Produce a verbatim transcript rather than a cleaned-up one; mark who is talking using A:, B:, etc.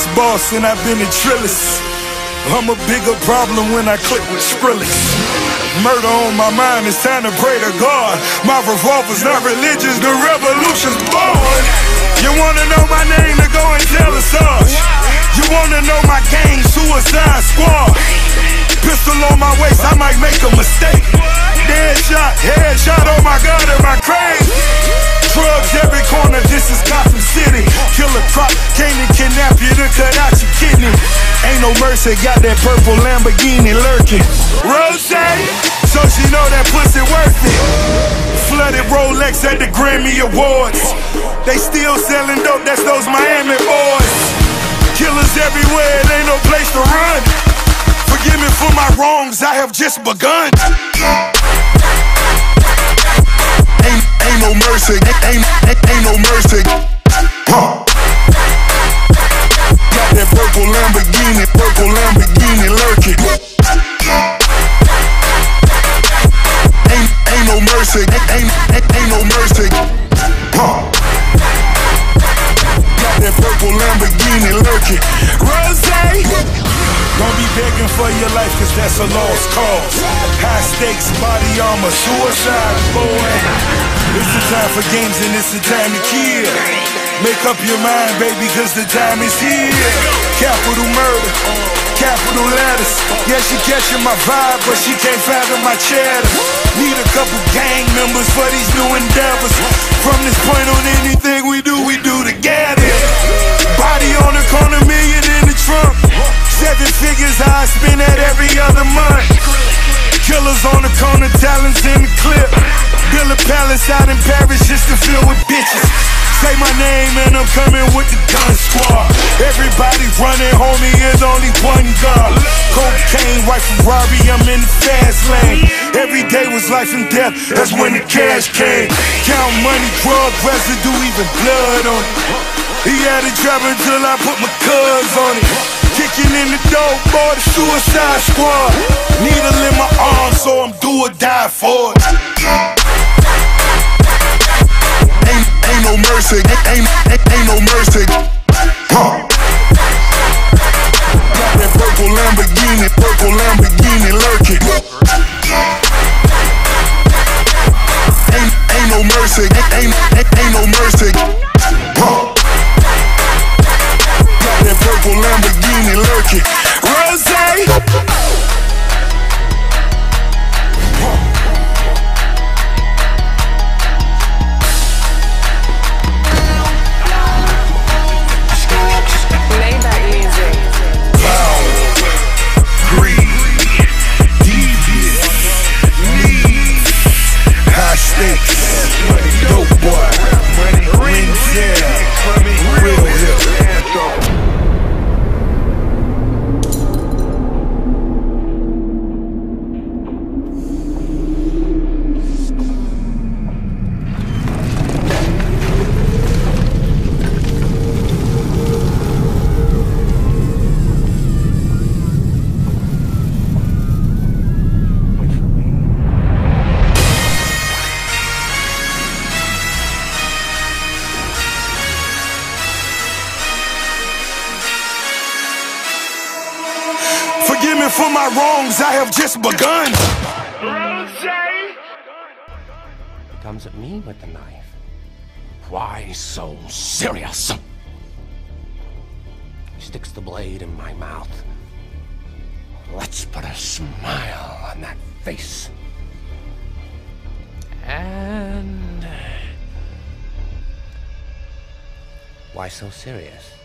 A: boss and I've been a trillist. I'm a bigger problem when I click with Skrillex. Murder on my mind, it's time to pray to God. My revolver's not religious, the revolution's born. You wanna know my name, to go and tell us us. You wanna know my gang, Suicide Squad. Pistol on my waist, I might make a mistake. Dead shot, head shot, oh my God, am I crazy? Drugs every corner, this is Gotham City. Killer crop, came to kidnap you to cut out your kidney. Ain't no mercy, got that purple Lamborghini lurking. Rose, so she know that pussy worth it. Flooded Rolex at the Grammy Awards. They still selling dope, that's those Miami boys. Killers everywhere, it ain't no place to run. Forgive me for my wrongs, I have just begun. Ain't, ain't no mercy, ain't, ain't, ain't no mercy. Huh. Got that purple Lamborghini, purple Lamborghini lurking. Ain't, ain't no mercy, ain't, ain't, ain't no mercy. Huh. Got that purple Lamborghini lurking. Rose, don't be begging for your life, cause that's a lost cause. High stakes, body armor, suicide, boy. It's the time for games and it's the time to kill. Make up your mind, baby, cause the time is here. Capital murder, capital letters. Yeah, she catching my vibe, but she can't fathom my cheddar. Need a couple gang members for these new endeavors. From this point on, anything we do, we do together. Body on the corner, million in the trunk. Seven figures I spend that every other month. Killers on the corner, talents in the clip. Build a palace out in Paris just to fill with bitches. Say my name and I'm coming with the gun squad. Everybody running, homie, is only one guard. Cocaine, white Ferrari, I'm in the fast lane. Every day was life and death, that's when the cash came. Count money, drug residue, even blood on it. He had it driving till I put my cuz on it. Kicking in the door, boy, the Suicide Squad. Needle in my arm, so I'm do or die for it. Ain't, ain't no mercy, ain't, ain't, ain't no mercy. Huh. Got that purple Lamborghini, purple Lamborghini lurking. Ain't, ain't no mercy, ain't, ain't, ain't no mercy. Huh. That purple Lamborghini lurking. Rose.
B: Maybach music.
A: Power, greed, devious, need, high stakes, dope boy, rings there, real hip. Forgive me for my wrongs, I have just begun.
C: He comes at me with the knife. Why so serious? He sticks the blade in my mouth. Let's put a smile on that face. And... why so serious?